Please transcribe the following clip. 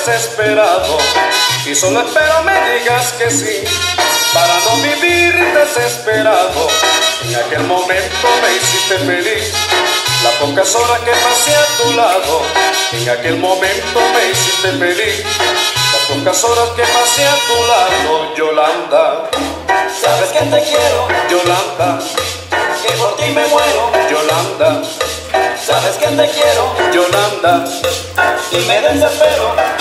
desesperado y solo espero me digas que sí, para no vivir desesperado. En aquel momento me hiciste feliz, las pocas horas que pasé a tu lado. En aquel momento me hiciste feliz, las pocas horas que pasé a tu lado. Yolanda, sabes que te quiero, Yolanda, que por ti me muero. Yolanda, Sabes que te quiero, Yolanda, y me desespero.